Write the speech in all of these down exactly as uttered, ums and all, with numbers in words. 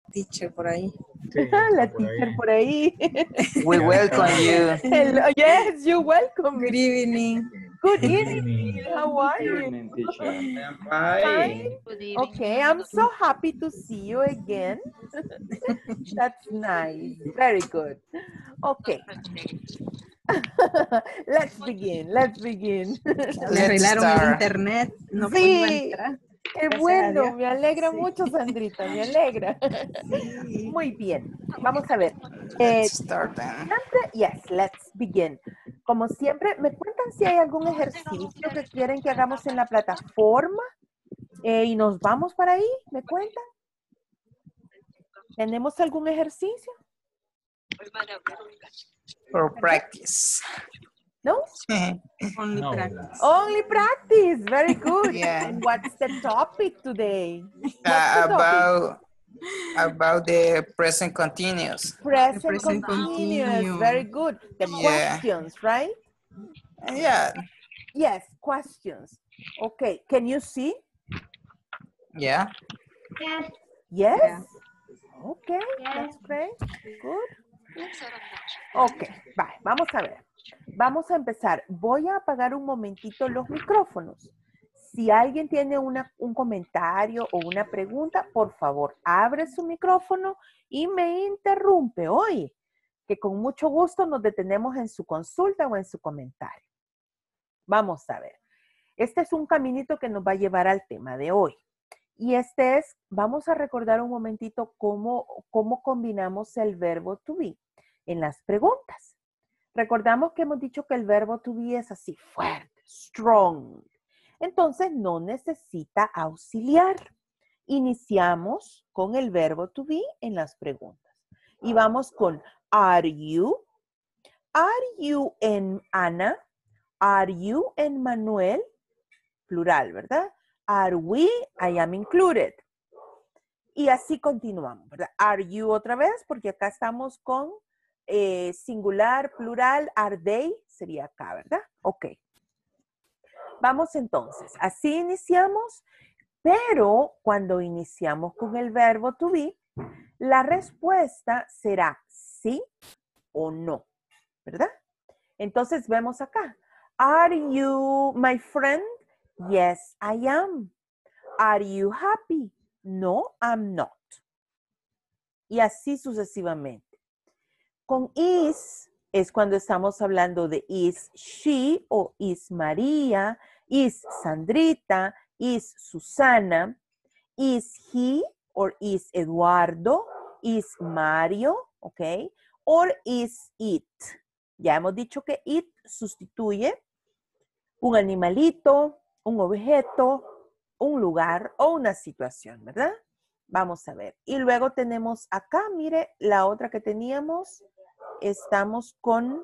teacher por ahí. Sí, La por teacher ahí. por ahí. We welcome you. Hello. Yes, you're welcome. Good evening. Good Good evening. evening. How are Good you? evening, teacher. Fine. Good evening. Okay, I'm so happy to see you again. That's nice. Very good. Okay. Let's begin. Let's begin. Le Let's arreglaron el start. internet. No Sí. pudo entrar. Qué Gracias a bueno, Dios. me alegra Sí. mucho, Sandrita, me alegra. Sí. Muy bien, vamos a ver. Eh, Let's start then. siempre, yes, let's begin. Como siempre, ¿me cuentan si hay algún ejercicio que quieren que hagamos en la plataforma? Eh, y nos vamos para ahí, ¿me cuentan? ¿Tenemos algún ejercicio? For practice. ¿No? Only No. practice. Only practice, very good. Yeah. And what's the topic today? What's the Uh, topic? about about the present continuous. Present, present continuous, continuous. very good. The Yeah. questions, right? Yeah, Yes, questions. Okay, can you see? yeah. Yes? Yeah. Okay, that's great. Good. Ok, va, vamos a ver. Vamos a empezar. Voy a apagar un momentito los micrófonos. Si alguien tiene una, un comentario o una pregunta, por favor, abre su micrófono y me interrumpe hoy, que con mucho gusto nos detenemos en su consulta o en su comentario. Vamos a ver. Este es un caminito que nos va a llevar al tema de hoy. Y este es, vamos a recordar un momentito cómo, cómo combinamos el verbo to be en las preguntas. Recordamos que hemos dicho que el verbo to be es así, fuerte, strong. Entonces no necesita auxiliar. Iniciamos con el verbo to be en las preguntas. Y vamos con are you? Are you en Ana? Are you en Manuel? Plural, ¿verdad? Are we? I am included. Y así continuamos, ¿verdad? Are you otra vez, porque acá estamos con eh, singular, plural, are they, sería acá, ¿verdad? Ok. Vamos entonces, así iniciamos, pero cuando iniciamos con el verbo to be, la respuesta será sí o no, ¿verdad? Entonces vemos acá. Are you my friend? Yes, I am. Are you happy? No, I'm not. Y así sucesivamente. Con is es cuando estamos hablando de is she o is María, is Sandrita, is Susana, is he or is Eduardo, is Mario, ¿ok? Or is it. Ya hemos dicho que it sustituye un animalito, un objeto, un lugar o una situación, ¿verdad? Vamos a ver. Y luego tenemos acá, mire, la otra que teníamos, estamos con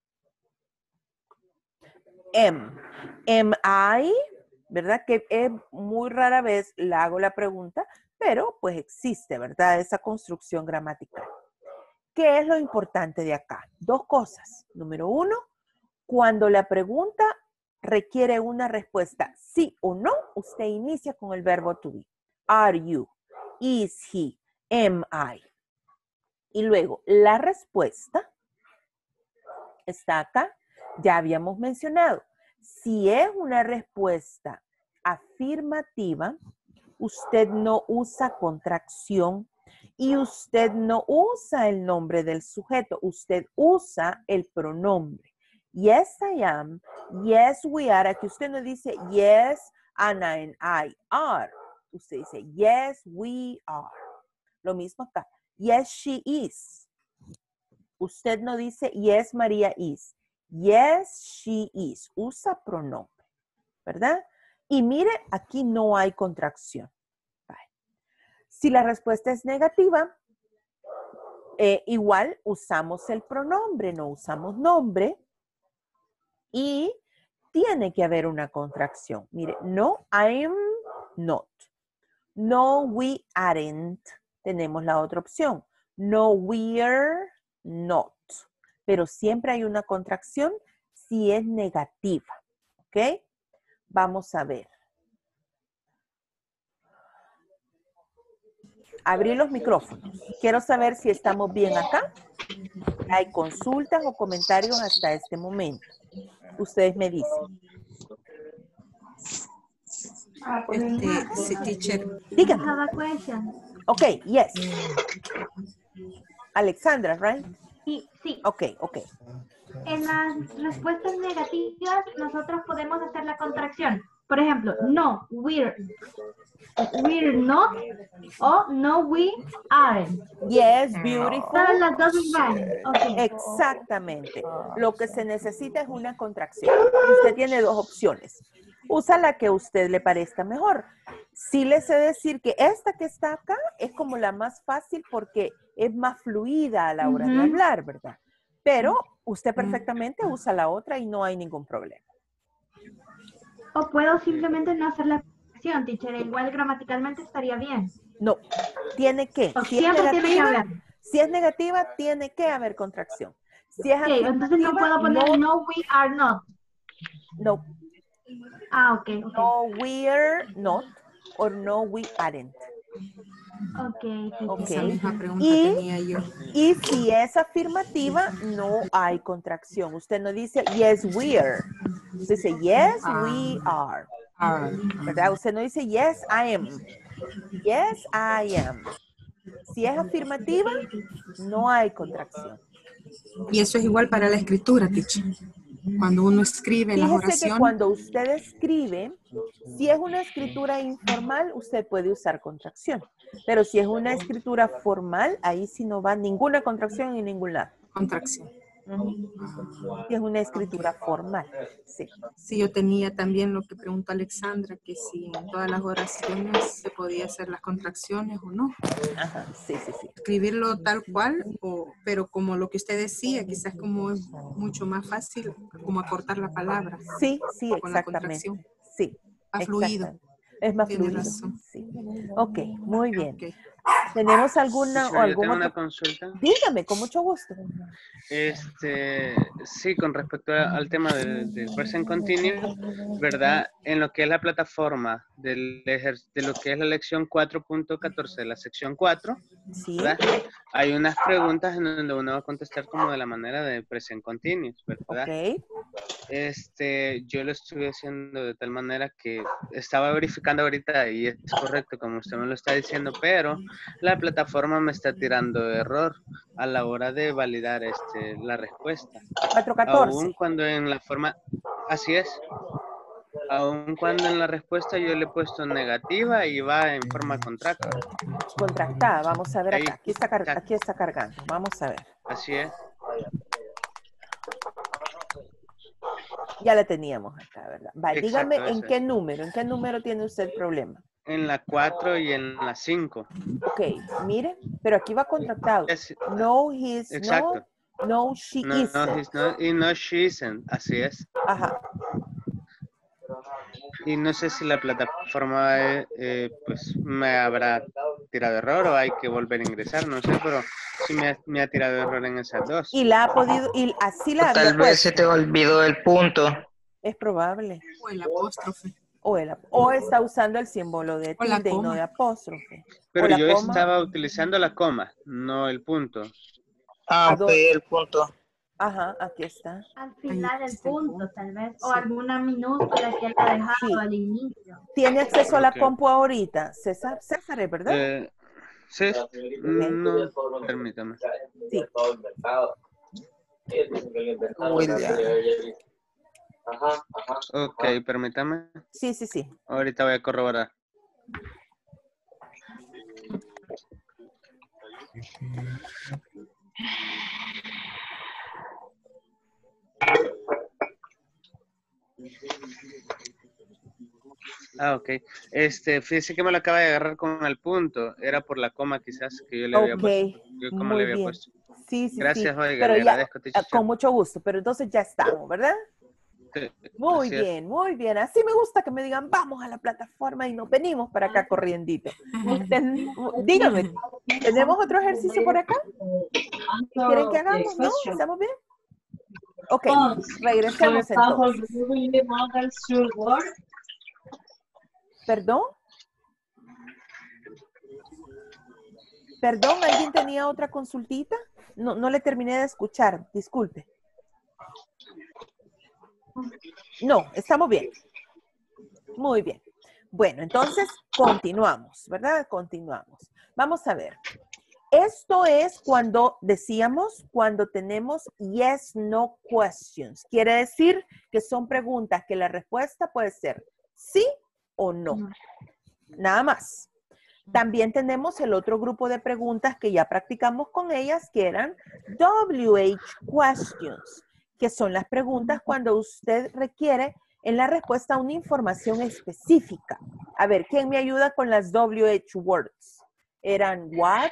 am. Am I, ¿verdad? Que es muy rara vez la hago la pregunta, pero pues existe, ¿verdad? Esa construcción gramatical. ¿Qué es lo importante de acá? Dos cosas. Número uno, cuando la pregunta requiere una respuesta sí o no, usted inicia con el verbo to be. Are you? Is he? Am I? Y luego, la respuesta está acá. Ya habíamos mencionado. Si es una respuesta afirmativa, usted no usa contracción y usted no usa el nombre del sujeto. Usted usa el pronombre. Yes, I am. Yes, we are. Aquí usted no dice yes, Ana and I are. Usted dice yes, we are. Lo mismo acá. Yes, she is. Usted no dice yes, María is. Yes, she is. Usa pronombre, ¿verdad? Y mire, aquí no hay contracción. Vale. Si la respuesta es negativa, eh, igual usamos el pronombre, no usamos nombre. Y tiene que haber una contracción. Mire, no, I'm not. No, we aren't. Tenemos la otra opción. No, we're not. Pero siempre hay una contracción si es negativa. ¿Ok? Vamos a ver. abrí los micrófonos. Quiero saber si estamos bien acá. ¿Hay consultas o comentarios hasta este momento? Ustedes me dicen. Este, sí, teacher. Díganme. have a question. Ok, yes. Alexandra, right? Sí, sí. Ok, ok. En las respuestas negativas, nosotros podemos hacer la contracción. Por ejemplo, no, we're, we're not, o no, we aren't. Yes, beautiful. Todas las dos es válido. Ok. Exactamente. Lo que se necesita es una contracción. Y usted tiene dos opciones. Usa la que a usted le parezca mejor. Sí le sé decir que esta que está acá es como la más fácil porque es más fluida a la hora de Ujú. hablar, ¿verdad? Pero usted perfectamente usa la otra y no hay ningún problema. O puedo simplemente no hacer la contracción, teacher. Igual gramaticalmente estaría bien. No, tiene que. O Si es siempre tiene que negativa, haber. si es negativa, tiene que haber contracción. Si es Ok, entonces no afirmativa, puedo poner no, no, we are not. no, Ah, ok, ok. no, we're not, or no, we aren't. Ok, teacher. Ok. Esa misma pregunta Y- tenía yo. Y si es afirmativa, no hay contracción. Usted no dice, yes, we're. Usted dice, yes, we are. Ah, ¿Verdad? Usted no dice, yes, I am. Yes, I am. Si es afirmativa, no hay contracción. y eso es igual para la escritura, teacher. Cuando uno escribe las Fíjese que oraciones. cuando usted escribe, si es una escritura informal, usted puede usar contracción. Pero si es una escritura formal, ahí sí no va ninguna contracción en ningún lado. Contracción. Ujú. Si es una escritura formal, sí. Sí, yo tenía también lo que preguntó Alexandra, que si en todas las oraciones se podía hacer las contracciones o no. Ajá, sí, sí, sí. Escribirlo tal cual, o, pero como lo que usted decía, quizás como es mucho más fácil, como acortar la palabra. Sí, sí, Con la exactamente. contracción. Sí, Más fluido. exactamente. Es más Tiene fluido. razón. Sí. Ok, muy bien. Ok. ¿Tenemos alguna o Teacher, yo algún tengo una otro? consulta. Dígame, con mucho gusto. Este, sí, con respecto a- al tema del de present continuous, ¿verdad? En lo que es la plataforma del ejer- de lo que es la lección cuatro punto catorce de la sección cuatro, Sí. ¿verdad? Hay unas preguntas en donde uno va a contestar como de la manera de present continuous, ¿verdad? Ok. Este, yo lo estuve haciendo de tal manera que estaba verificando ahorita y es correcto como usted me lo está diciendo, pero la plataforma me está tirando error a la hora de validar este, la respuesta. cuatro Aún catorce. cuando en la forma, así es, aún cuando en la respuesta yo le he puesto negativa y va en forma contracta. Contractada. Vamos a ver Ahí, acá. Aquí está, car- exacto. aquí está cargando. Vamos a ver. Así es. Ya la teníamos acá, ¿verdad? Vale, dígame Exacto, en eso qué es. número, en qué número tiene usted el problema. En la cuatro y en la cinco. Ok, mire, pero aquí va contractado. Es- No, he's Exacto. not. No, she No, isn't. no, he's not, y no, she isn't. Así es. Ajá. Y no sé si la plataforma eh, eh, pues me habrá tirado error o hay que volver a ingresar, no sé, pero sí me ha, me ha tirado error en esas dos. Y la ha podido, y así la había Tal vez se puesto. te olvidó el punto. Es probable. O el apóstrofe. O, el, o está usando el símbolo de O la tilde y no coma. de apóstrofe. Pero o la yo coma. estaba utilizando la coma, no el punto. Ah, ¿A ok, dónde? el punto. Ajá, aquí está. Al final del está el punto, punto. tal vez. O Sí. alguna minúscula que él ha dejado Sí. al inicio. ¿Tiene acceso a la Ok. compu ahorita? César, César, ¿verdad? Eh, sí, no, permítame. Sí. William. Ok, permítame. Sí, sí, sí. Ahorita voy a corroborar. Ah, ok. Este, fíjese que me lo acaba de agarrar con el punto. Era por la coma quizás que yo le había Ok, puesto. Yo como muy le había bien. puesto. Sí, sí, Gracias, sí. oiga, Pero le ya, agradezco, ah, teacher. con mucho gusto. Pero entonces ya estamos, ¿verdad? Sí, Muy así es. bien, muy bien. Así me gusta que me digan, vamos a la plataforma y nos venimos para acá corriendito. Ten- dígame, ¿tenemos otro ejercicio por acá? ¿Quieren que hagamos? ¿No? ¿Estamos bien? Ok, regresemos entonces. ¿Perdón? Perdón, ¿alguien tenía otra consultita? No, no le terminé de escuchar, disculpe. No, estamos bien. Muy bien. Bueno, entonces continuamos, ¿verdad? Continuamos. Vamos a ver. Esto es cuando decíamos, cuando tenemos yes, no questions. Quiere decir que son preguntas que la respuesta puede ser sí o no. Nada más. También tenemos el otro grupo de preguntas que ya practicamos con ellas, que eran W H questions, que son las preguntas cuando usted requiere en la respuesta una información específica. A ver, ¿quién me ayuda con las W H words? Eran what,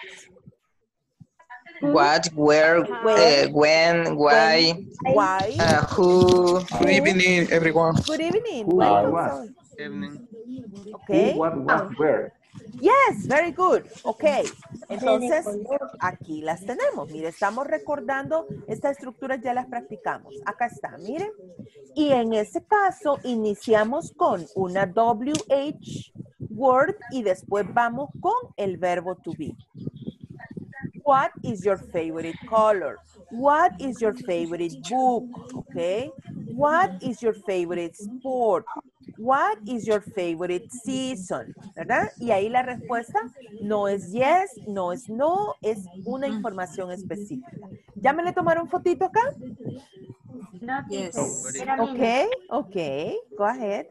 What, where, Where, eh, when, why, when, why, uh, who. Good evening, everyone. good evening, Who, welcome. what? Sorry. Evening. Okay. Who, what, what, where. Yes, very good. Ok. Entonces, aquí las tenemos. Mire, estamos recordando, estas estructuras ya las practicamos. Acá está, miren. Y en ese caso, iniciamos con una W H word y después vamos con el verbo to be. What is your favorite color? What is your favorite book? Okay. What is your favorite sport? What is your favorite season? ¿Verdad? Y ahí la respuesta no es yes, no es no, es una información específica. ¿Ya me le tomaron fotito acá? No, Yes. teacher, era Ok, mía. ok, go ahead.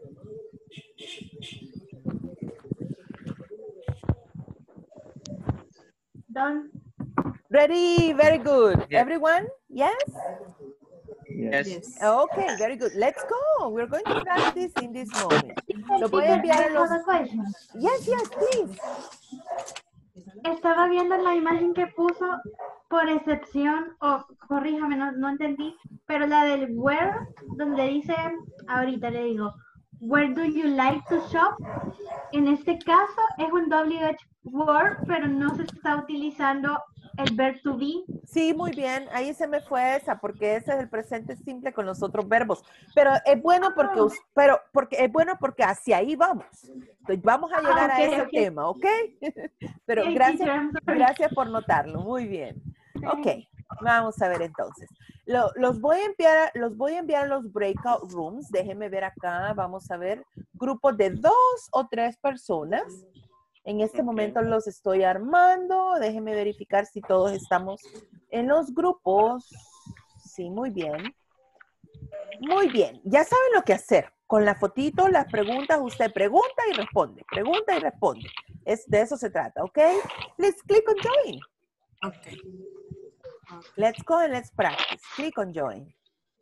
Done. Ready, very good. Yeah. Everyone, yes? Yes. Yes. Okay, very good. Let's go. We're going to practice in this moment. Lo voy a Teacher, enviar a I los... have a question. Yes, yes, please. Estaba viendo la imagen que puso por excepción, o corríjame, no, no entendí, pero la del where, donde dice, ahorita le digo, where do you like to shop? En este caso es un W H word, pero no se está utilizando el verb to be. Sí, muy bien. Ahí se me fue esa, porque ese es el presente simple con los otros verbos. Pero es bueno porque, us- pero porque es bueno porque hacia ahí vamos. Entonces, vamos a llegar Ah, a ok, ese ok. tema, ¿ok? Pero Ok, gracias, teacher, I'm sorry. gracias por notarlo. Muy bien. Ok, vamos a ver entonces. Lo- los, voy a enviar, a- los voy a enviar a los breakout rooms. Déjenme ver acá. Vamos a ver. Grupos de dos o tres personas. En este Ok. momento los estoy armando. Déjenme verificar si todos estamos en los grupos. Sí, muy bien. Muy bien. Ya saben lo que hacer. Con la fotito, las preguntas, usted pregunta y responde. Pregunta y responde. Es, de eso se trata, ¿ok? Let's click on join. Okay. Let's go and let's practice. Click on join.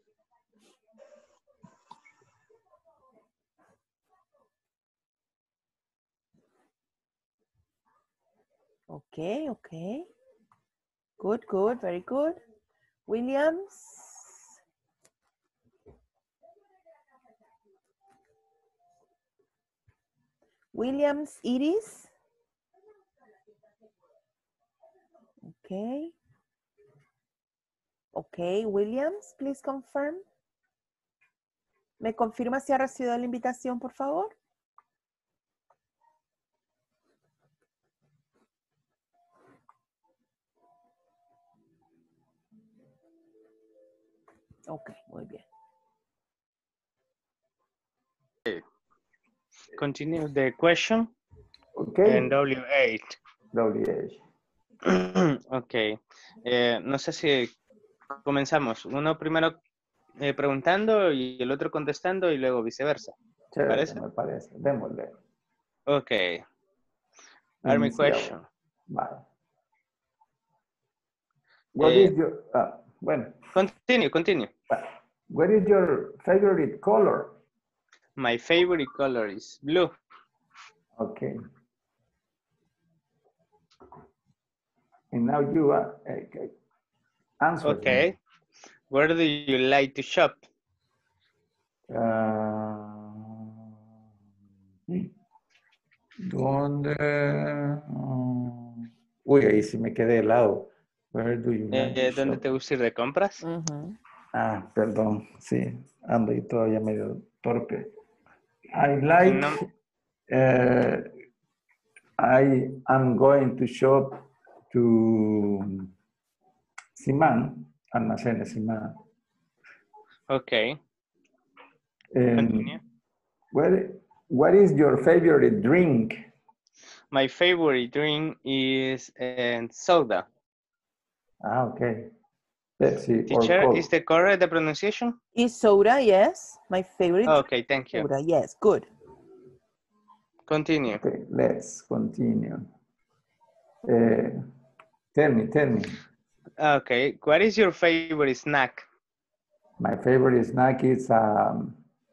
Okay, okay. Good, good, very good. Williams. Williams, Iris. Okay. Okay, Williams, please confirm. ¿Me confirma si ha recibido la invitación, por favor? Ok, muy bien. Continue the question Okay. en W eight. W H. Ok. Eh, no sé si comenzamos. Uno primero eh, preguntando y el otro contestando y luego viceversa. Chévere, ¿Parece? me parece. Démosle. Ok. Army Iniciamos. question. Vale. What Eh, is your, ah, bueno, Continue, continue. va. What is your favorite color? My favorite color is blue. Okay. And now you are, okay. Answer. Okay. Where do you like to shop? Ah, ¿Dónde? Mm, Uy, ahí sí me quedé helado. Where do you like Eh, to ¿Dónde shop? te gusta ir de compras? Ujú. ah, perdón. Sí, ando ahí todavía medio torpe. I En like, nom- uh, I am going to shop to Simán, almacenes Simán. Okay. And Continue. what, what is your favorite drink? My favorite drink is uh, soda. Ah, okay. Pepsi Teacher, or Coke. is the correct the pronunciation? Is soda, yes. My favorite Okay, thank you. soda, yes, good. Continue. Okay, let's continue. Uh, tell me, tell me. Okay, what is your favorite snack? My favorite snack is um,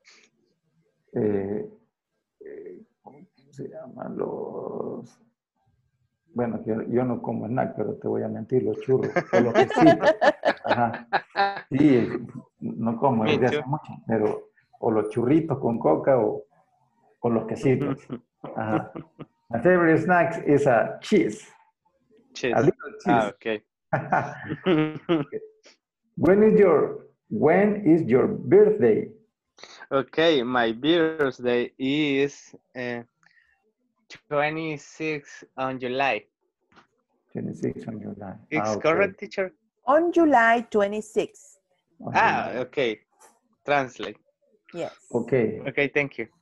eh, eh, ¿cómo se llaman los? Bueno, yo, yo no como snack, pero te voy a mentir, los churros o los quesitos. Ajá. Sí, no como Me desde too. hace mucho, pero o los churritos con coca o, o los quesitos. Ajá. My favorite snack is a cheese. Cheese. A little Ah, cheese. okay. When is your when is your birthday? Okay, my birthday is uh, twenty-sixth on July. twenty-six on July. It's Ah, okay. correct, teacher? On July twenty-sixth. On Ah, July. okay. Translate. Yes. Okay. Okay, thank you.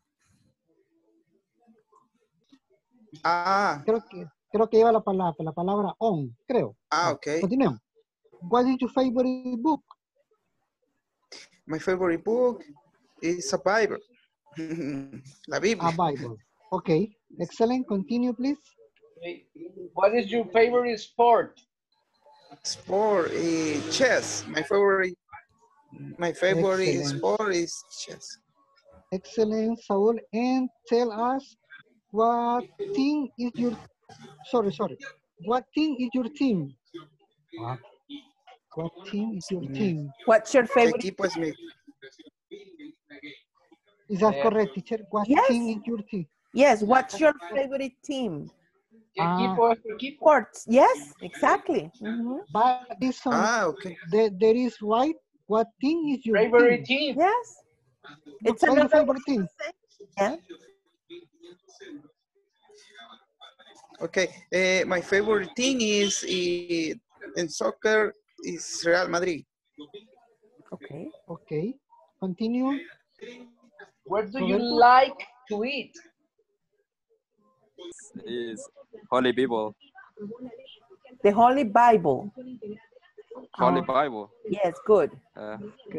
Ah, Creo que, creo que lleva la palabra, la palabra on, creo. ah, okay. Continuemos. What is your favorite book? My favorite book is a Bible. La Biblia. A Bible. Okay. Excellent. Continue, please. What is your favorite sport? Sport, eh, chess. My favorite, my favorite Excellent. sport is chess. Excellent, Saul. And tell us what team is your, sorry, sorry. What team is your team? What, what team is your team? What's your ¿Qué favorite? equipo es mi? Is that Yeah. correct, teacher? What Yes. team is your team? Yes, what's your favorite team? ¿Qué Ah. equipo es tu equipo? Sports. Yes, exactly. Mhm. But this one, Ah, okay. there, there is right. What team is your Favorite team? team? Yes. It's What is your another favorite team? yeah. Okay. Eh, my favorite team is eh, in soccer is Real Madrid. Okay. Okay. Continue. Where do you Roberto? like to eat? Is Holy Bible. The Holy Bible. Holy Oh. Bible. Yes, good. Uh,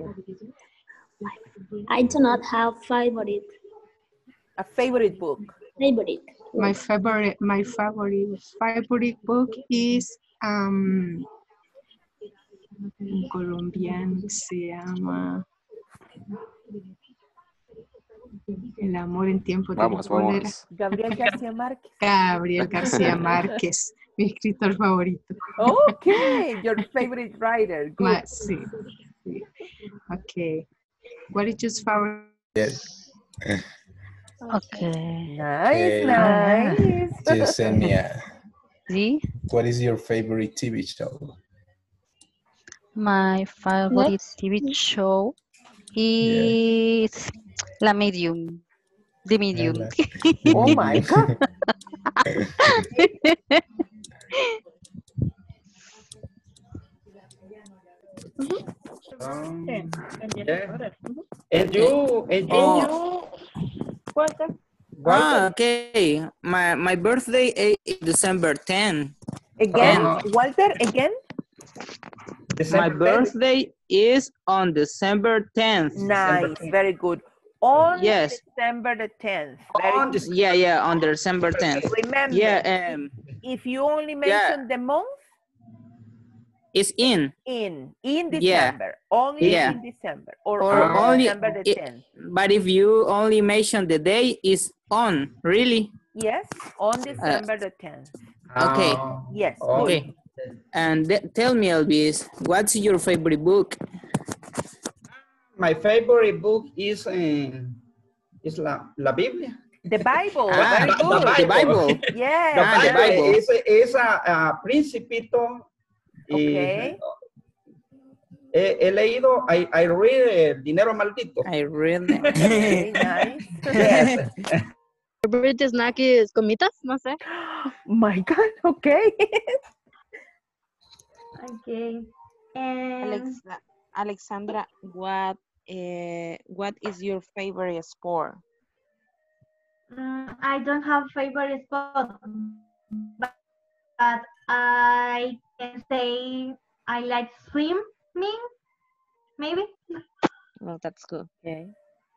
I do not have favorite. A favorite book. Favorite. My favorite, my favorite, favorite book is um, un colombiano que se llama El amor en tiempo de vamos, cólera. vamos. Gabriel García Márquez. Gabriel García Márquez, mi escritor favorito. Okay, your favorite writer. Good. Ma- sí, sí. Okay. What is your favorite? Yes. Okay. Nice, Hey. nice. Yesenia, Sí. what is your favorite T V show? My favorite Next. T V show is La Medium. The Medium. La- Oh my God. Um, yeah. And you, and you. Oh. Walter. Ah, okay. My my birthday is December tenth. Again, Uh, Walter, again? My December tenth. birthday is on December tenth. Nice, very good. On Yes. December the tenth. Very On good. the- Yeah, yeah, on December tenth. Remember, Yeah, um, if you only mention the month, it's in. in, in Yeah. December, only Yeah. in December, or, Or on only, December the it- tenth. but if you only mention the day, it's on. Really? Yes, on December the tenth. Okay. Ah, Yes, oh, good. Okay. And th- tell me, Elvis, what's your favorite book? My favorite book is um, is la, la Biblia. The Bible, Ah, very good. The Bible. Yes, The Ah, the Bible Bible. es, es a, a Principito. Y Okay. he, he leído, I, I read eh, Dinero Maldito. I really. Okay, nice. Yes. Favorite snack is gomitas, no sé. My God, okay. Okay. And Alexa, Alexandra, what uh, what is your favorite sport? mm, I don't have favorite spot, but, but I can say I like swimming, maybe. Well, that's good. Okay.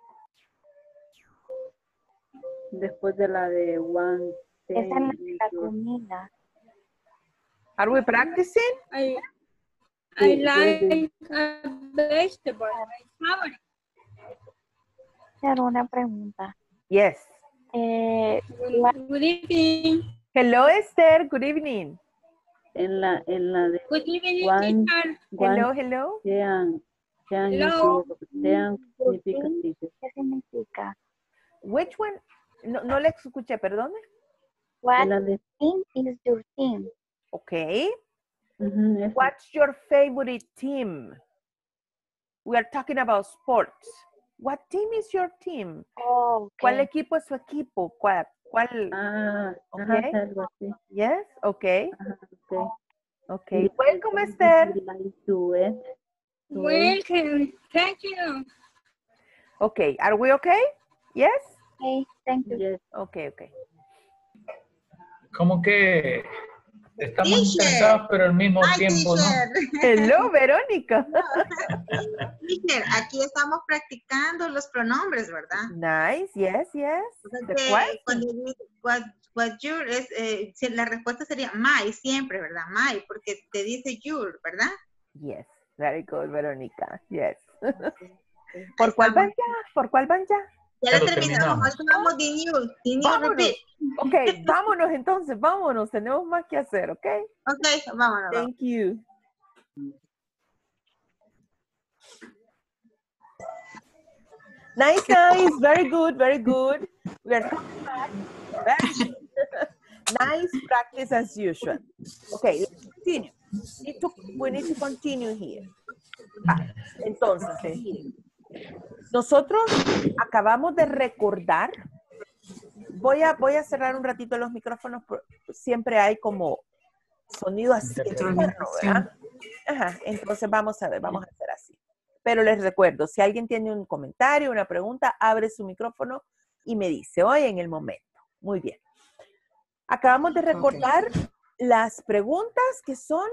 Después de la de one Esa es la, thing. la comida. Are we practicing? I, I Sí, like a vegetable. My favorite. Hacer una pregunta. Yes. Eh, Good, good evening. Hello, Esther. Good evening. En la, en la de Good evening, one, teacher. Hello, one, hello. sean, sean, Hello. sean, significa routine, teacher. ¿qué significa? Which one? No, no le escuché, perdón. What En la de, team is your team? Okay. ujú, esa. What's your favorite team? We are talking about sports. What team is your team? Oh, okay. ¿Cuál equipo es su equipo? ¿Cuál? ¿Cuál? Ah, Okay. ajá, algo así. Yes, okay. Ajá, okay. Okay. Welcome, Esther. Would you like to it? To it? Welcome. Thank you. Okay. Are we okay? Yes? Okay, thank you. Yes. Okay, okay. Como que estamos Teacher. interesados, pero al mismo Hi, tiempo no. teacher. Hello, Verónica. Teacher, aquí estamos practicando los pronombres, ¿verdad? Nice, yes, yes. The Entonces, question. cuando dice what, what your es, eh, si- la respuesta sería my siempre, ¿verdad? My, porque te dice your, ¿verdad? Yes, very good, Verónica. Yes. Ahí ¿Por cuál van estamos. ya? ¿Por cuál van ya? Ya Ya lo lo terminamos. terminamos. Ahorita vamos de new, de new Vámonos. repeat. Ok, vámonos entonces, vámonos. Tenemos más que hacer, ¿ok? Ok, vámonos. Thank you. Nice, nice. Very good, very good. We are coming back. Very good. Nice practice as usual. Okay, let's continue. Need to- we need to continue here. Vale, entonces, miren. Nosotros acabamos de recordar. Voy a, voy a cerrar un ratito los micrófonos. por- Siempre hay como sonido así externo, ¿verdad? Ajá, entonces vamos a ver, vamos a hacer así. Pero les recuerdo, si alguien tiene un comentario, una pregunta, abre su micrófono y me dice, hoy en el momento. Muy bien. Acabamos de recordar las preguntas que son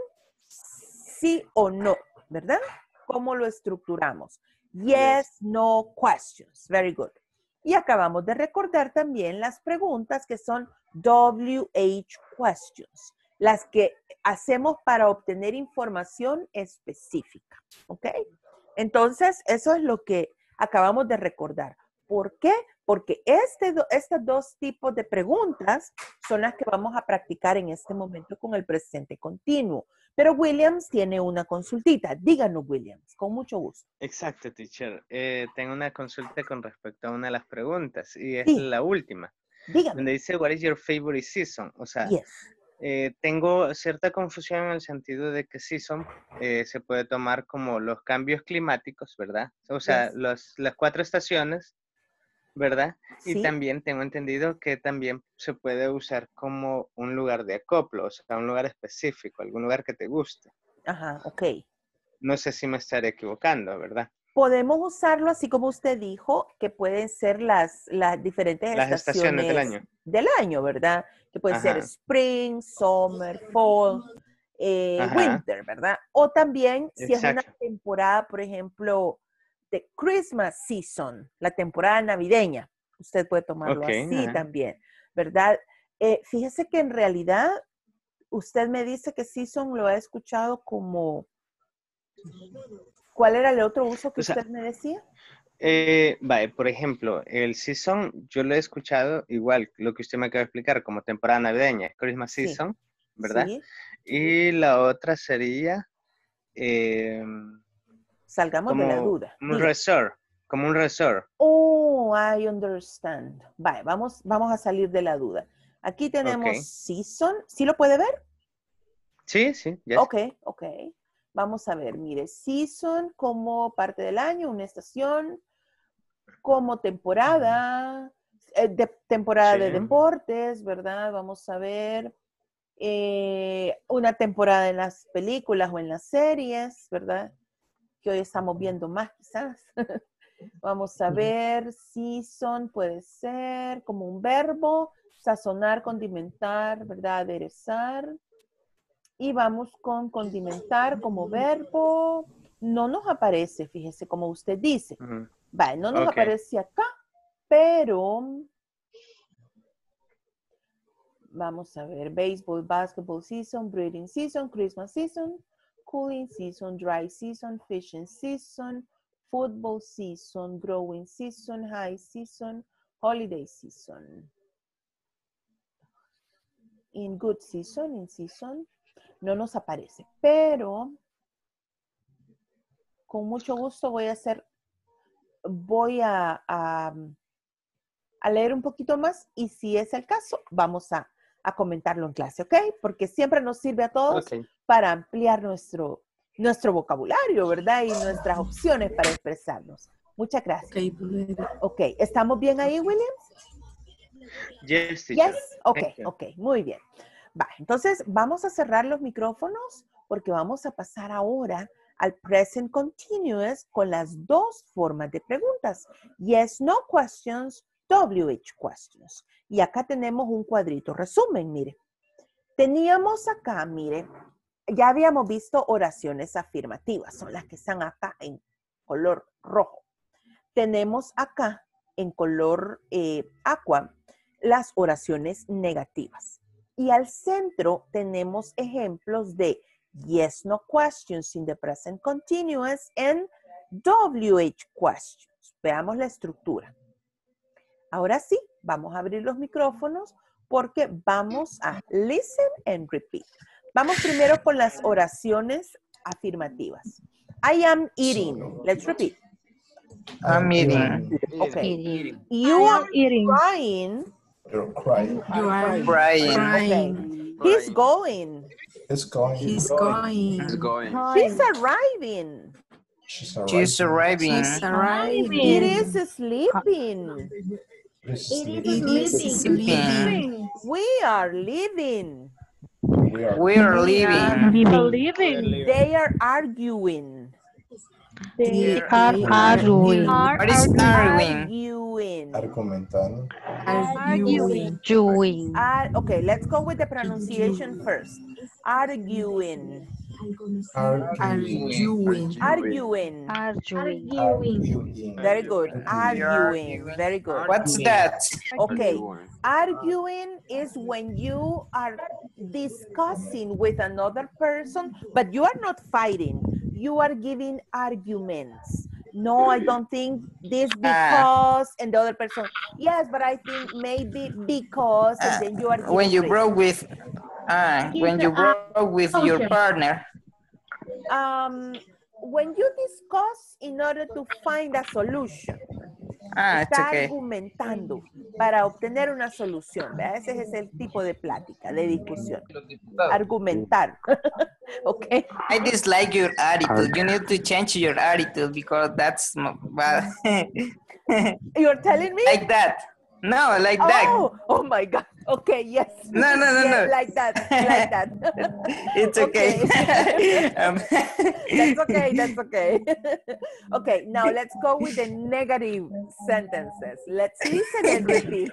sí o no, ¿verdad? ¿Cómo lo estructuramos? Yes, no questions. Very good. Y acabamos de recordar también las preguntas que son W H questions, las que hacemos para obtener información específica. ¿Ok? Entonces, eso es lo que acabamos de recordar. ¿Por qué? Porque este, do- estos dos tipos de preguntas son las que vamos a practicar en este momento con el presente continuo. Pero Williams tiene una consultita. Díganos, Williams, con mucho gusto. Exacto, teacher. Eh, tengo una consulta con respecto a una de las preguntas y es Sí. la última. Dígame. Donde dice, what is your favorite season? O sea, Yes. eh, tengo cierta confusión en el sentido de que season eh, se puede tomar como los cambios climáticos, ¿verdad? O sea, Yes. los, las cuatro estaciones, ¿verdad? Y Sí. también tengo entendido que también se puede usar como un lugar de acoplo, o sea, un lugar específico, algún lugar que te guste. Ajá, ok. No sé si me estaré equivocando, ¿verdad? Podemos usarlo así como usted dijo, que pueden ser las, las diferentes Las estaciones, estaciones del año. del año, ¿verdad? Que puede ser Ajá. spring, summer, fall, eh, Ajá. winter, ¿verdad? O también si es una Exacto. temporada, por ejemplo, de Christmas season, la temporada navideña. Usted puede tomarlo Ok, así ajá. también, ¿verdad? Eh, fíjese que en realidad usted me dice que season lo ha escuchado como... ¿Cuál era el otro uso que O sea, usted me decía? Eh, vale, por ejemplo, el season, yo lo he escuchado igual, lo que usted me acaba de explicar, como temporada navideña, Christmas Sí. season, ¿verdad? Sí. Y la otra sería eh, Salgamos de la como duda. un Diga. resort, como un resort. Oh, I understand. Vale, vamos, vamos a salir de la duda. Aquí tenemos Ok. season. ¿Sí lo puede ver? Sí, sí, ya. Ok, ok. Vamos a ver, mire, season como parte del año, una estación, como temporada, eh, de, temporada de Sí. deportes, ¿verdad? Vamos a ver. eh, una temporada en las películas o en las series, ¿verdad? Que hoy estamos viendo más quizás. Vamos a ver, season puede ser como un verbo, sazonar, condimentar, ¿verdad? Aderezar. Y vamos con condimentar como verbo. No nos aparece, fíjese, como usted dice. Ujú. Vale, no nos Ok. aparece acá, pero vamos a ver, baseball, basketball season, breeding season, Christmas season, cooling season, dry season, fishing season, football season, growing season, high season, holiday season. In good season, in season, no nos aparece, pero con mucho gusto voy a hacer, voy a, a, a leer un poquito más y si es el caso, vamos a, a comentarlo en clase, ¿ok? Porque siempre nos sirve a todos Ok. para ampliar nuestro, nuestro vocabulario, ¿verdad? Y nuestras opciones para expresarnos. Muchas gracias. Ok, ¿estamos bien ahí, Williams? Yes, teacher. Yes, ok, Thank you. ok, muy bien. Va, entonces vamos a cerrar los micrófonos porque vamos a pasar ahora al present continuous con las dos formas de preguntas. Yes, no questions, W H questions. Y acá tenemos un cuadrito. Resumen, mire. Teníamos acá, mire, ya habíamos visto oraciones afirmativas, son las que están acá en color rojo. Tenemos acá en color eh, aqua las oraciones negativas. Y al centro tenemos ejemplos de yes, no questions in the present continuous and W H questions. Veamos la estructura. Ahora sí, vamos a abrir los micrófonos porque vamos a listen and repeat. Vamos primero con las oraciones afirmativas. I am eating. Let's repeat. I'm eating. Okay. You are crying. You're crying. You are Crying. crying. Okay. He's going. It's going. He's going. It's going. She's arriving. She's She's arriving. She's arriving. It is sleeping. It's It is sleeping. We are leaving. We are. We are leaving. Living. They are arguing. They Are arguing. What is arguing? Arguing. Argumentando. Arguing. Doing. Ar- okay, let's go with the pronunciation first. Arguing. Arguing. Arguing. Arguing. Arguing. Very good. Arguing. Very good. What's that? Okay. Arguing is when you are discussing with another person, but you are not fighting. You are giving arguments. No, I don't think this because, and the other person, yes, but I think maybe because, and then you are giving When you reasons. broke with, uh, when you broke with your partner. Um, when you discuss in order to find a solution. Ah, it's Está okay. argumentando para obtener una solución. ¿Verdad? Ese es el tipo de plática, de discusión. Argumentar. Okay. I dislike your attitude. You need to change your attitude because that's m- bad. You're telling me? Like that. No, like that. Oh, oh my God. Okay, yes. No, no, no, Yeah, no. like that, like that. It's okay. Um, That's okay, that's okay. Okay, now let's go with the negative sentences. Let's listen and repeat.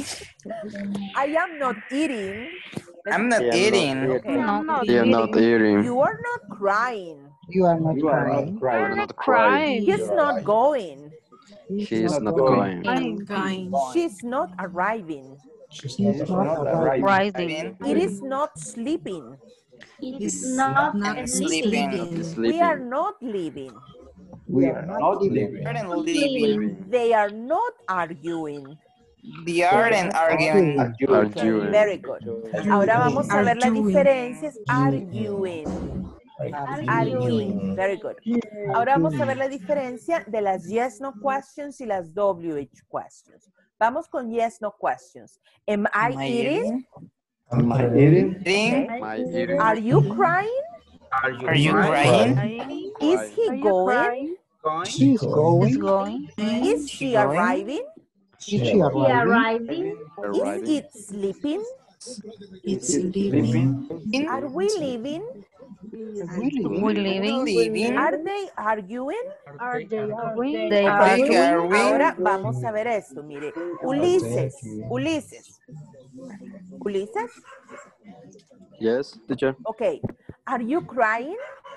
I am not eating. I'm not eating. Okay. No. You're not eating. You are not crying. You are not You are crying. not crying. not crying. He's not going. He's not going. Going. She's not arriving. She's He's not not arriving. arriving. Riding. It is not sleeping. It's not not sleeping. sleeping. We are Sleeping. not leaving. We are not living. Aren't leaving. They are not arguing. They aren't arguing. Arguing. Very good. Ahora vamos a ver las Arguing. diferencias. Arguing. Arguing. Very good. Ahora vamos a ver la diferencia de las yes, no questions y las W H questions. Vamos con yes, no questions. Am I Am I eating? Am I eating? Eating? Am I eating? Are you crying? Are you crying? Is he going? She's Is going. going. Is she arriving? Is she arriving? arriving. Is Arriving. it sleeping? It's living. Are we living? We living. Living. Are they arguing? Are they arguing? They Ok, arguing. ahora vamos a ver esto, mire. Ulises, Ulises. Ulises, Yes, teacher. ok. Are you crying?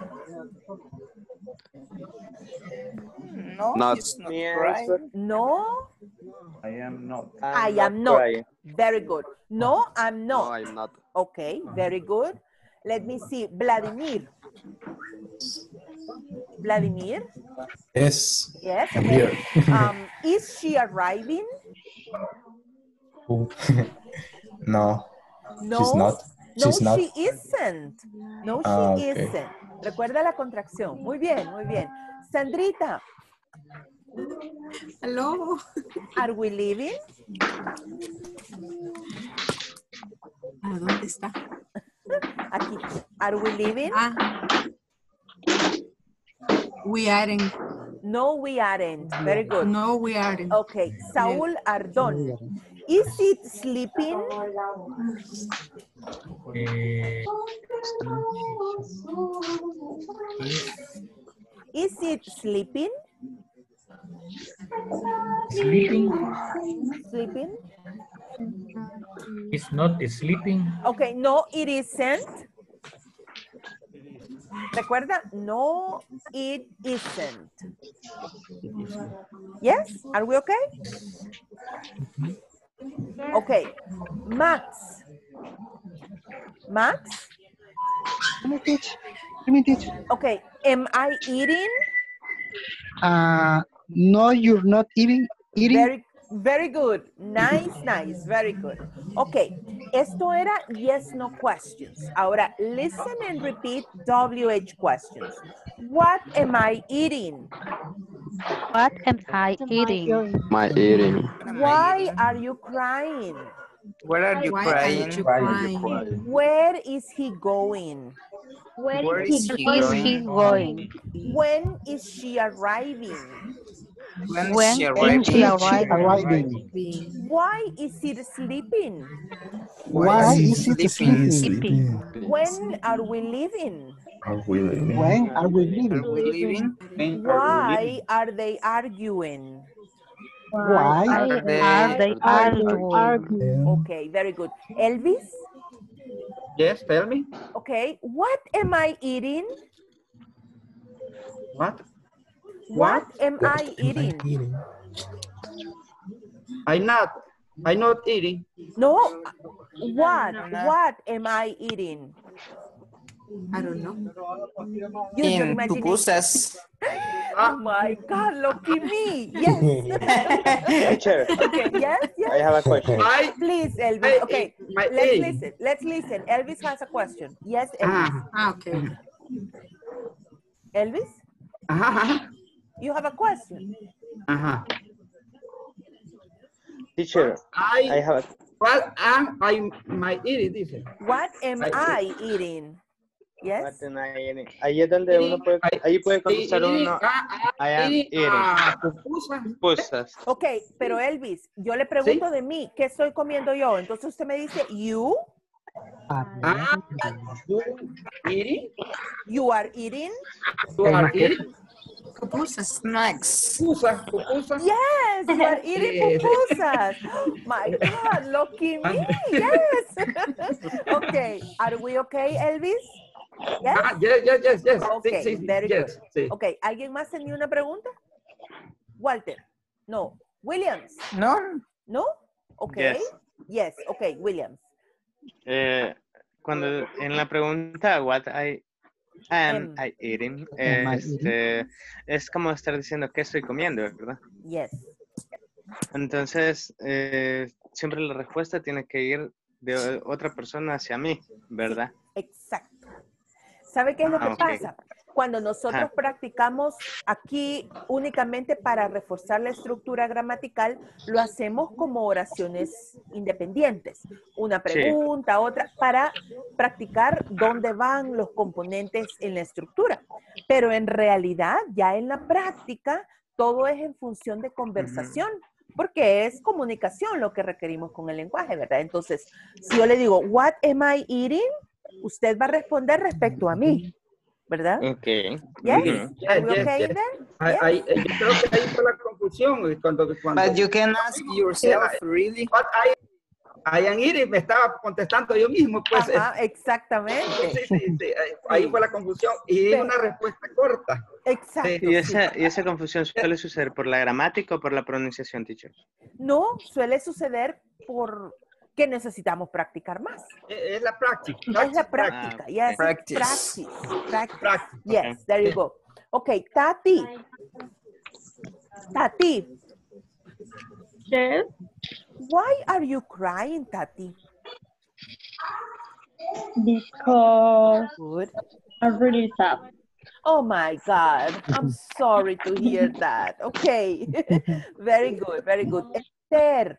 No, Not. he's not Mi crying. answer, No, I am not. I I'm am not. crying. Very good. No, I'm No, not. I'm not. Okay, very good. Let me see. Vladimir. Vladimir? Yes. Yes, I'm okay. here. Um, is she arriving? No. No. She's not. No, She's not. she isn't. No, she Ah, okay. isn't. Recuerda la contracción. Muy bien, muy bien. Sandrita, Hello. are we leaving? ¿A dónde está? Aquí. Are we leaving? Ah. We aren't. No, we aren't. Very good. No, we aren't. Okay. Saúl Ardón. Is it sleeping? Eh, Is it sleeping? sleeping. Sleeping? It's not sleeping. Okay, no, it isn't. Recuerda, no, it isn't. Yes, are we okay? Okay, Max. Max? Let me teach. Let me teach. Okay, am I eating? Uh, no, you're not eating. Eating. Very, very good. Nice, nice. Very good. Okay, esto era yes, no questions. Ahora, listen and repeat W H questions. What am I eating? What am I eating? My eating. Why are you crying? Where are you Why are crying? you Why are you crying? Where is he going? Where Where is is he he Where is going? he going? When is she arriving? When When is she is arriving? she arriving? Arriving. Being. Why is it sleeping? Why is it sleeping? sleeping? When are we leaving? Are we leaving? When are we Are leaving? we leaving? Why are they arguing? Why Are Why they, are they arguing? Okay, very good. Elvis? Yes, tell me. Okay, what am I eating? What? What am What I am eating? eating? I not. I not eating. No, what? What am I eating? I don't know. Use your in imagination. pupusas. Oh my God, lucky me. Yes. Teacher, Okay, yes, I yes. have a question. I, Please, Elvis. I- Okay, my let's A. listen. Let's listen. Elvis has a question. Yes, Elvis. Ah, Ah, okay. Elvis, ajá, ajá, you have a question. ajá. Teacher, I I, have a, what am I, my eating, dice. What am I eating? Yes. what am I eating? Ahí es donde uno puede, ahí puede contestar Eating, uno, ah, ah, I am eating, eating. ah, pupusa. Pupusas. Ok, pero Elvis, yo le pregunto de mí, ¿qué estoy comiendo yo? Entonces usted me dice, you, Ah, you eating? you are eating. You are eating? Pupusas. Snacks. Pupusa, pupusa. Yes, you are eating Yes. pupusas. My God, lucky me. Yes. Okay, are we okay, Elvis? Yes. Ah, yes, yes, yes, yes. Okay, Sí, sí, very yes, sí. Okay, ¿alguien más tenía una pregunta? Walter. No. Williams. No. ¿No? Okay. Yes. Yes, okay, Williams. Eh, cuando en la pregunta, what I am Em. I eating, Am I este, es como estar diciendo qué estoy comiendo, ¿verdad? Yes. Entonces, eh, siempre la respuesta tiene que ir de otra persona hacia mí, ¿verdad? Exacto. ¿Sabe qué es lo que Ah, ok. pasa? Cuando nosotros Ajá. practicamos aquí únicamente para reforzar la estructura gramatical, lo hacemos como oraciones independientes. Una pregunta, otra, para practicar dónde van los componentes en la estructura. Pero en realidad, ya en la práctica, todo es en función de conversación. porque es comunicación lo que requerimos con el lenguaje, ¿verdad? Entonces, si yo le digo, what am I eating? Usted va a responder respecto a mí, ¿verdad? Ok. Yes? Yes, Are we yes, okay yes. then? I- I- yo creo que ahí fue la confusión cuando, cuando But you can ask yourself, really. What I, I am eating, me estaba contestando yo mismo, pues. Ajá, exactamente. Sí, sí, sí, ahí fue la confusión y di una respuesta corta. Exacto. Y esa, y esa confusión suele suceder por la gramática o por la pronunciación, teacher. No, suele suceder por que necesitamos practicar más. Es la práctica. Es la práctica. Ah, Yes, practice. practice. Practice. Practice. Yes, there you go. Okay, Tati. Tati. Yes. Why are you crying, Tati? Because Good. I'm really sad. Oh my God, I'm sorry to hear that. Okay, very good, very good. Esther.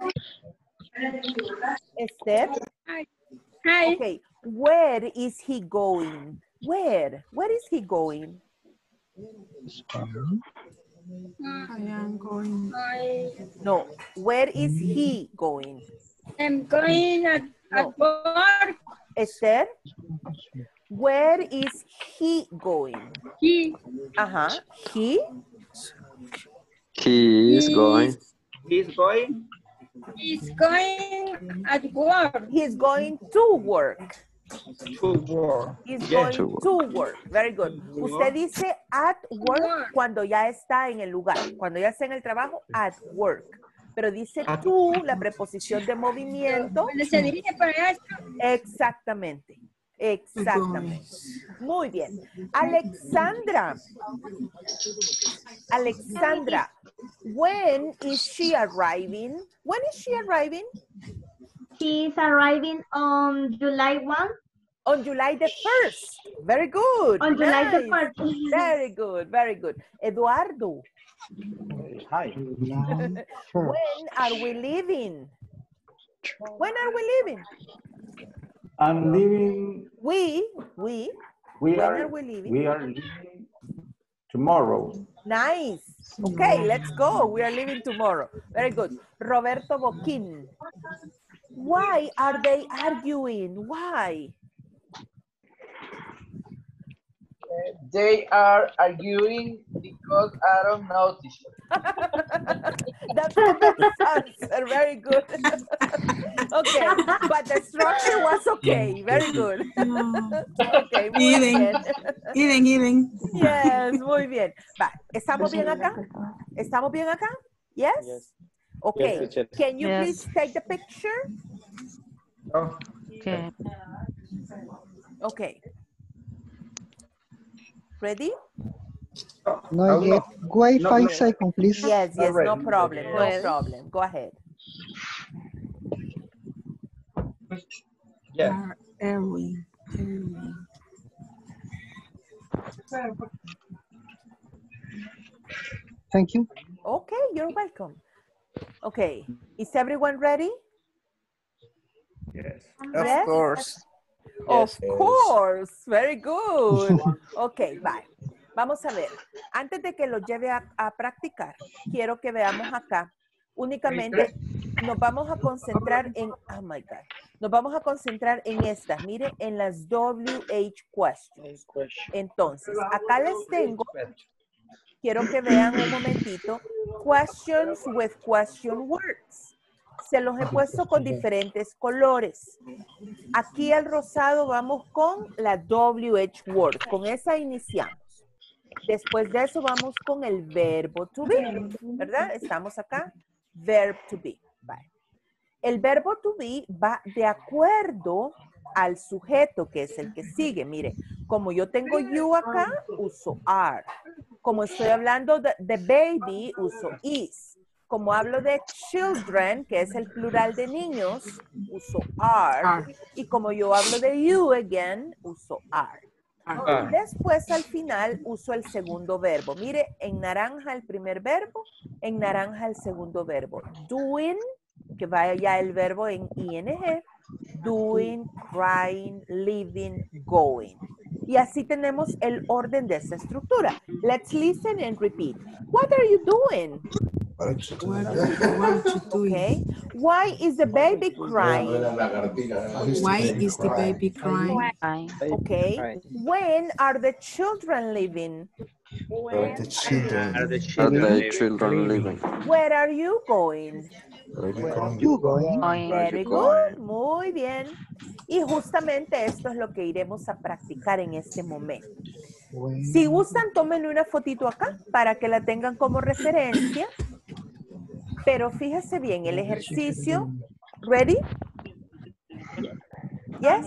Esther. Hi. Okay, where is he going? Where? Where is he going? I am going. No, where is he going? I'm going at, at work. Esther, where is he going? He. Uh-huh. He? He is going. He's going. He's going at work. He's going to work. To work. He's Yes. going to work. Very good. Usted dice at work cuando ya está en el lugar. Cuando ya está en el trabajo, at work. Pero dice to, la preposición de movimiento. Cuando se dirige para allá. Exactamente. Exactamente. Muy bien. Alexandra. Alexandra, when is she arriving? When is she arriving? She's arriving on July first. On July the first. Very good. On July the Nice. first. Very good, very good. Eduardo. Hi. When are we leaving? When are we leaving? I'm leaving. We, we, We when are, are we leaving? we are leaving tomorrow. Nice. Okay, let's go. We are leaving tomorrow. Very good. Roberto Boquín. Why are they arguing? Why? They are arguing because I don't know, teacher. That's the best answer. Very good. Okay, but the structure was okay. Very good. Okay, muy bien. Even, even. Yes, muy bien. Va, ¿estamos bien acá? ¿Estamos bien acá? Yes? Yes. Okay. Yes, teacher. Can you Yes. please take the picture? Oh, Okay. Okay. Ready? No, yet. Wait No, five no. seconds, please. Yes, yes, no Already. problem, no Well. problem. Go ahead. yeah. Where are we? Thank you. Okay, you're welcome. Okay, is everyone ready? Yes. Of Yes? course. Of Yes. course, very good. Ok, bye. Vamos a ver. Antes de que lo lleve a, a practicar, quiero que veamos acá. Únicamente nos vamos a concentrar en, oh my God, nos vamos a concentrar en estas. Mire, en las W H questions. Entonces, acá les tengo, quiero que vean un momentito, questions with question words. Se los he puesto con diferentes colores. Aquí el rosado vamos con la W H word. Con esa iniciamos. Después de eso vamos con el verbo to be. ¿Verdad? Estamos acá. Verb to be. Bye. El verbo to be va de acuerdo al sujeto, que es el que sigue. Mire, como yo tengo you acá, uso are. Como estoy hablando de, de baby, uso is. Como hablo de children, que es el plural de niños, uso are. Y como yo hablo de you again, uso are. Ah. Después, al final, uso el segundo verbo. Mire, en naranja el primer verbo, en naranja el segundo verbo. Doing, que vaya ya el verbo en ing. Doing, crying, living, going. Y así tenemos el orden de esta estructura. Let's listen and repeat. What are you doing? Okay. Why is the baby crying? Why is the baby crying? Okay. When are the children leaving? Are the children. Are the Are children the living? children living? Where are you going? Where are you going? You going? Where are Very you good, going? muy bien. Y justamente esto es lo que iremos a practicar en este momento. Si gustan, tómenle una fotito acá para que la tengan como referencia. Pero fíjese bien, el ejercicio. ¿Ready? Yes?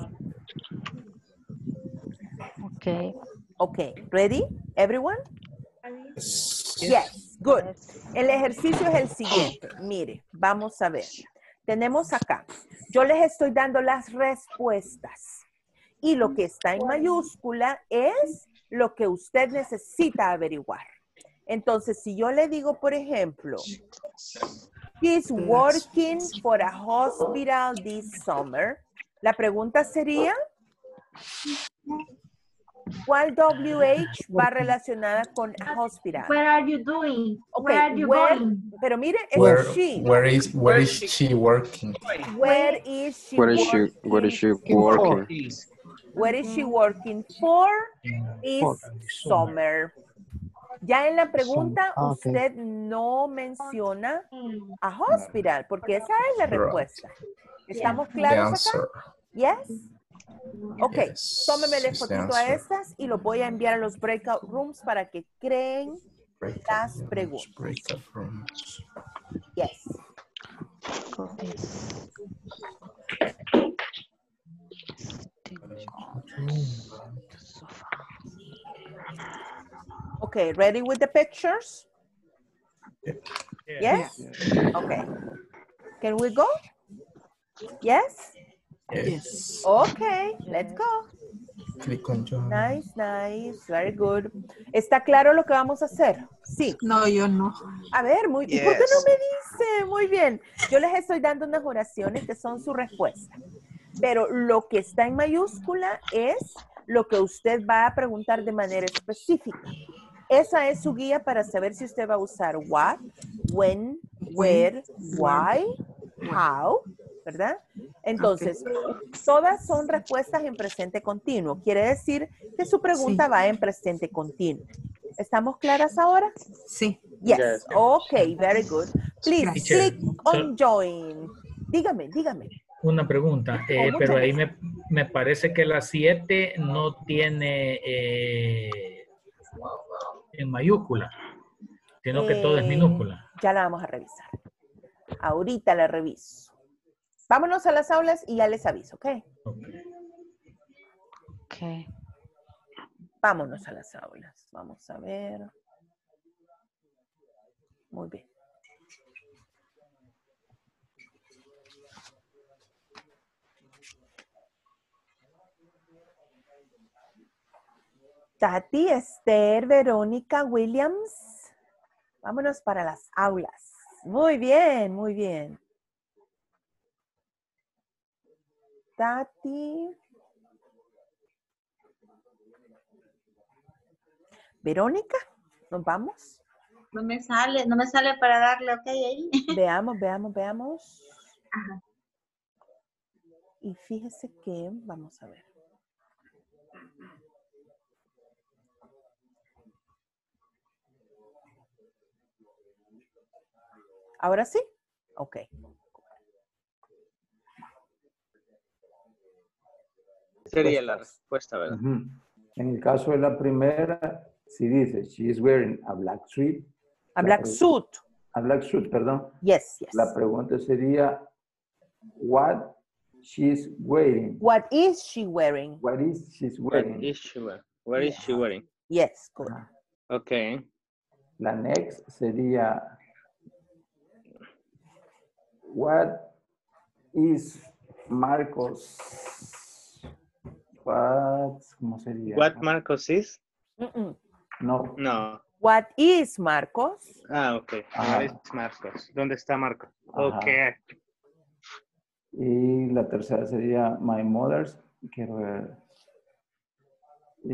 Okay. Okay, ready? Everyone? Yes, good. El ejercicio es el siguiente. Mire, vamos a ver. Tenemos acá. Yo les estoy dando las respuestas. Y lo que está en mayúscula es lo que usted necesita averiguar. Entonces, si yo le digo, por ejemplo, he's working for a hospital this summer, la pregunta sería, ¿cuál W H va relacionada con hospital? Where are you doing? Okay, Where are you where- going? Pero mire, es Where, she. where is where is she working? Where is she Where is she? working? Where is she working? Where is she working for this summer? Ya en la pregunta Ah, ok. usted no menciona a hospital, porque esa es la Right. respuesta. ¿Estamos The claros answer. acá? Yes. Ok, Yes, tómemele is the fotito a answer. estas y los voy a enviar a los breakout rooms para que creen las preguntas. Breakout rooms. Yes. Okay, ready with the pictures? Yes? Okay. Can we go? Yes? Yes. Okay, let's go. Click on join. Nice, nice, very good. ¿Está claro lo que vamos a hacer? Sí. No, yo no. A ver, muy bien. ¿Por qué no Yes. me dice? Muy bien. Yo les estoy dando unas oraciones que son su respuesta. Pero lo que está en mayúscula es lo que usted va a preguntar de manera específica. Esa es su guía para saber si usted va a usar what, when, where, why, how, ¿verdad? Entonces, todas son respuestas en presente continuo. Quiere decir que su pregunta Sí. va en presente continuo. ¿Estamos claras ahora? Sí. Yes. Yes. Okay, very good. Please Teacher, click on join. Dígame, dígame. Una pregunta, eh, muchas pero ahí me, me parece que la siete no tiene eh, en mayúscula, sino que todo es Eh, minúscula. Ya la vamos a revisar. Ahorita la reviso. Vámonos a las aulas y ya les aviso, ¿ok? Okay. Vámonos a las aulas. Vamos a ver. Muy bien. Tati, Esther, Verónica, Williams. Vámonos para las aulas. Muy bien, muy bien. Tati. Verónica, ¿nos vamos? No me sale, no me sale para darle ok ahí. Veamos, veamos, veamos. Ajá. Y fíjese que, vamos a ver. ¿Ahora sí? Ok. Sería la respuesta, ¿verdad? Ujú. En el caso de la primera, si dice, she is wearing a black suit. A la black pre- suit. A black suit, perdón. Yes, yes. La pregunta sería, what she's wearing. What is she wearing? What is she's What wearing. is she wearing? What is she wearing? Yes, good. Okay. La next sería, what is Marcos? What, ¿cómo sería? What Marcos is? Mm-mm. No. No. What is Marcos? Ah, ok. Ajá. What is Marcos? ¿Dónde está Marcos? Ajá. Ok. Y la tercera sería my mother's. Quiero ver.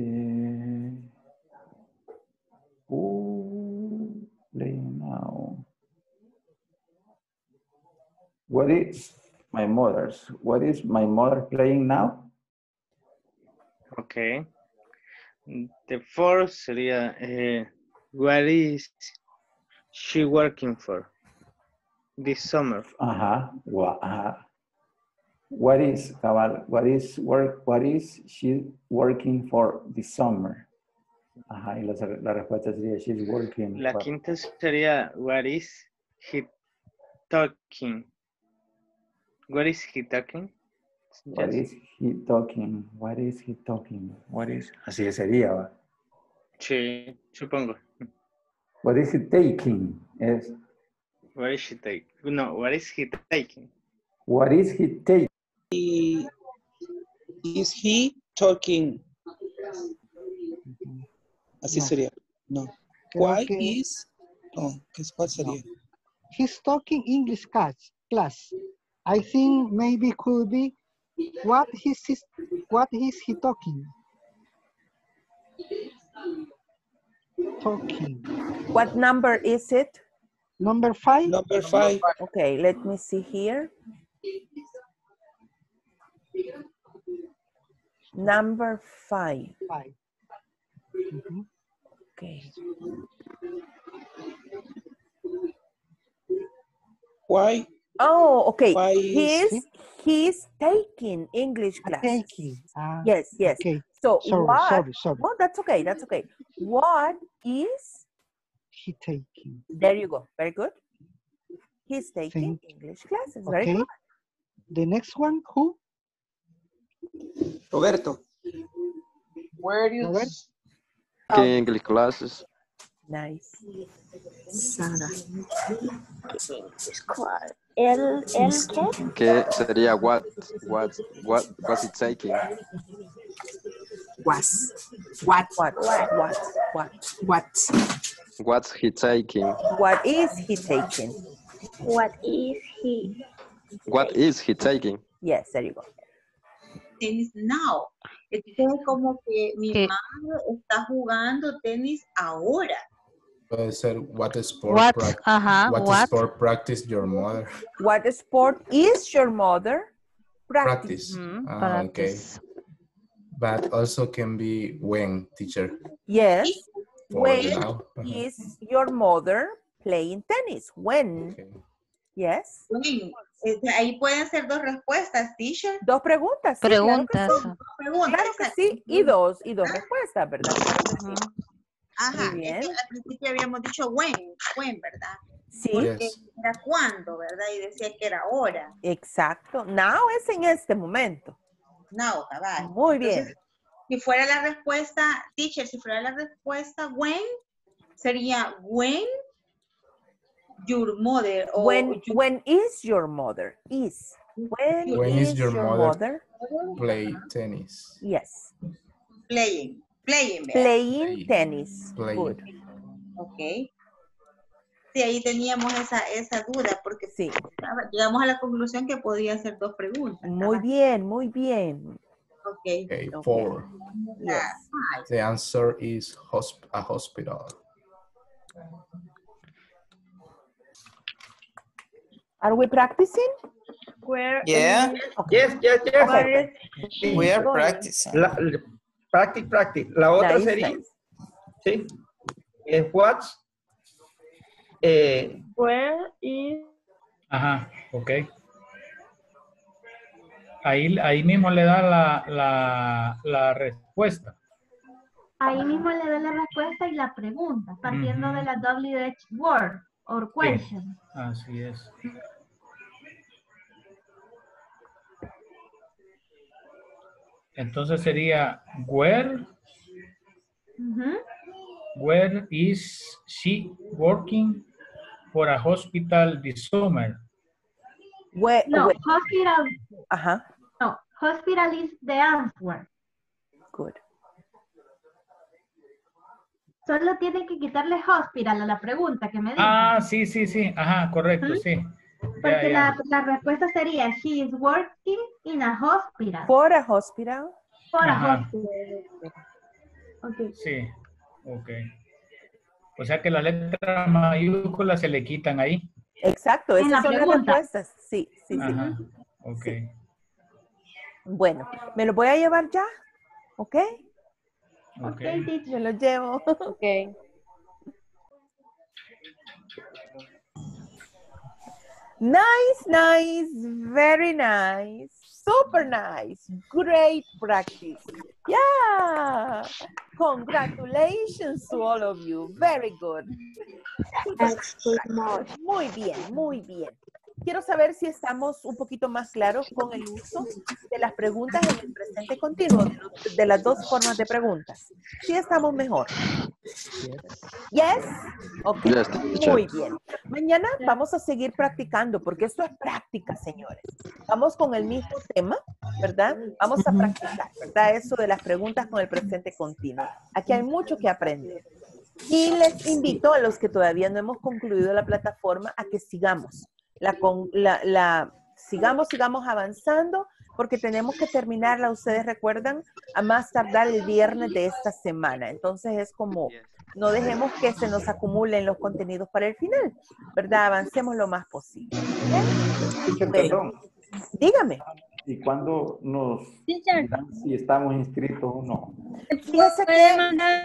Eh, uh, play now. What is my mother's? What is my mother playing now? Okay. The fourth sería, eh, what is she working for this summer? Uh-huh. Well, uh, what is, cabal, what is work, what is she working for this summer? Ajá, y la, la respuesta sería, she's working. La for- quinta sería, what is he talking? What is he talking? What Yes. is he talking? What is he talking? What is, así sería, ¿va? Sí, supongo. What is he taking? Es, What is she taking? No, what is he taking? what is he taking? Is he talking? Así No. sería. No. Creo Why que- is? No, ¿qué es- ¿cuál sería? He's talking English class. Class. I think maybe could be what is his, what is he talking? Talking. What number is it? Number five. Number five. Okay, let me see here. Number five. Five. Mhm. Okay. Why? Oh, okay. Why He's is- he's taking English class. Taking. Ah, Yes, yes. okay. So Sorry, what? sorry, sorry. Oh, that's okay. That's okay. What is? He taking. There you go. Very good. He's taking English classes. Very Okay. good. The next one, who? Roberto. Where you Robert? ¿Qué English classes? Nice. Sara. ¿El, el qué? ¿Qué sería what? What? What? What's it taking? Was. What. What? What? What? What. What's he taking? What is he taking? What is he? What is he taking? Yes, there you go. Tenis now. Entonces es como que mi ¿Qué? madre está jugando tenis ahora. Puede ser what sport, What? prac- Ajá, what what? sport practice your mother? What sport is your mother Practice. practicing? Ah, okay. Practice. But also can be when, teacher. Yes. For When now. Uh-huh. is your mother playing tennis? When? Okay. Yes. Bueno, este, ahí pueden ser dos respuestas, teacher. Dos preguntas. sí, Preguntas. Claro que sí, Dos preguntas. claro que exacto. sí. Y dos, y dos respuestas, ¿verdad? Claro que sí. Ajá, Muy es que bien. al principio habíamos dicho when, when, ¿verdad? Sí, Porque Yes. era cuándo, ¿verdad? Y decía que era ahora. exacto. Now es en este momento. No, cabal. Muy bien. Entonces, si fuera la respuesta, teacher, si fuera la respuesta when, sería when your mother o When, you- when is your mother? Is. When, When is, is your your mother? mother? Play tennis. Yes. playing, playing, ¿verdad? Playing Playing. tennis. Playing. Good. Ok. Sí, ahí teníamos esa, esa duda porque Sí. llegamos a la conclusión que podía ser dos preguntas. Muy bien, muy bien. Ok. Okay, Okay. four. Yes. Five. The answer is hosp a hospital. Are we practicing? Where Yeah. Okay. Yes, yes, yes. Where Sí. We are Going. practicing. La, la- practice, practice. La otra Nice, sería, nice. sí, es what, eh, Where is Ajá, ok. Ahí, ahí mismo le da la, la, la respuesta. ahí mismo le da la respuesta y la pregunta, partiendo Ujú. de la W H word or question. Así es. Entonces sería, where, Ujú. where is she working for a hospital this summer? Where, No, where- hospital, Ajá. no, hospital is the answer. Good. Solo tienen que quitarle hospital a la pregunta que me dijo. Ah, sí, sí, sí. Ajá, correcto, sí. Ya, Porque ya. La, la respuesta sería, she is working in a hospital. For a hospital. For a Ajá. hospital. Ok. Sí, ok. O sea que las letras mayúsculas se le quitan ahí. Exacto, En esas la son las pregunta. respuestas. Sí, sí, sí. Ajá. Ok. Bueno, me lo voy a llevar ya, ¿ok? Ok. Me lo llevo. Ok. Nice, nice, very nice, super nice, great practice. Yeah, congratulations to all of you, very good. Muy bien, muy bien. Quiero saber si estamos un poquito más claros con el uso de las preguntas en el presente continuo, de, los- de las dos formas de preguntas. Sí estamos mejor. Yes. Ok, Yes, teacher. muy bien. Mañana vamos a seguir practicando porque esto es práctica, señores. Vamos con el mismo tema, ¿verdad? Vamos a practicar, ¿verdad? Eso de las preguntas con el presente continuo. Aquí hay mucho que aprender. Y les invito a los que todavía no hemos concluido la plataforma a que sigamos. La, con- la, la- sigamos, sigamos avanzando porque tenemos que terminarla, ustedes recuerdan, a más tardar el viernes de esta semana. Entonces es como, no dejemos que se nos acumulen los contenidos para el final, ¿verdad? Avancemos lo más posible. Teacher, Bueno, perdón. dígame. ¿Y cuándo nos Teacher. dirán si estamos inscritos o no? Fíjese ¿Puede que... mandar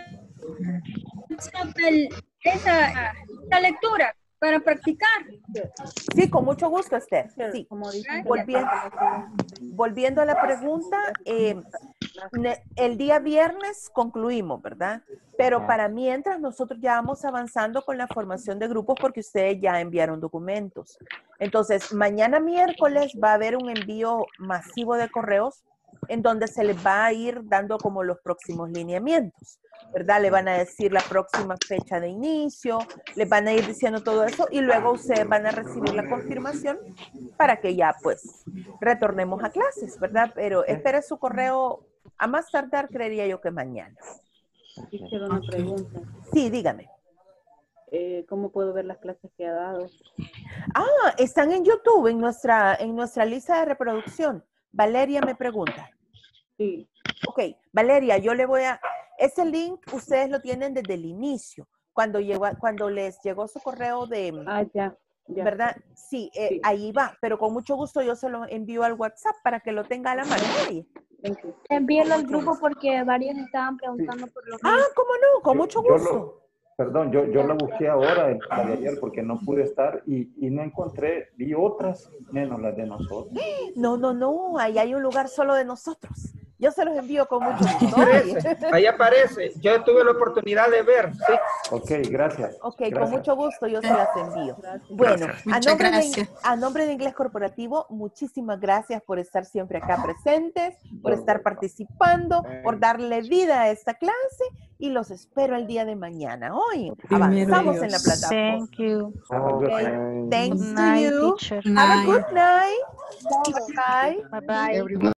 el- esa, esa lectura para practicar? Sí, con mucho gusto, Esther. Sí. Volviendo, volviendo a la pregunta, eh, ne- el día viernes concluimos, ¿verdad? Pero para mientras nosotros ya vamos avanzando con la formación de grupos porque ustedes ya enviaron documentos. Entonces, mañana miércoles va a haber un envío masivo de correos en donde se les va a ir dando como los próximos lineamientos, ¿verdad? Le van a decir la próxima fecha de inicio, les van a ir diciendo todo eso y luego ustedes van a recibir la confirmación para que ya pues retornemos a clases, ¿verdad? Pero espere su correo a más tardar, creería yo que mañana. Quiero una pregunta. Sí, dígame. Eh, ¿Cómo puedo ver las clases que ha dado? Ah, están en YouTube, en nuestra, en nuestra lista de reproducción. Valeria me pregunta. Sí. Ok, Valeria, yo le voy a... Ese link ustedes lo tienen desde el inicio, cuando, llegó, cuando les llegó su correo de... Ah, ya. ya. ¿Verdad? Sí, eh, Sí. ahí va, pero con mucho gusto yo se lo envío al WhatsApp para que lo tenga a la mano. Oye. Envíelo al grupo porque varios estaban preguntando por lo que... Ah, ¿cómo no? Con Yo- mucho yo gusto. lo- perdón, yo, yo la busqué ahora, el- la de ayer, porque no pude estar y, y no encontré, vi otras, menos las de nosotros. No, no, no, ahí hay un lugar solo de nosotros. Yo se los envío con mucho gusto. Aparece, ahí aparece. Yo tuve la oportunidad de ver, sí. Ok, gracias. Ok, Gracias. con mucho gusto yo se las envío. Bueno, a Muchas nombre, de, gracias. a nombre de Inglés Corporativo, muchísimas gracias por estar siempre acá presentes, por estar participando, por darle vida a esta clase y los espero el día de mañana. Hoy Primero avanzamos en la Dios. plataforma. Thank you. Have a good Okay. night. Thanks Good to night, you. teacher. Have a Night. good night. Bye. Bye bye. Everyone.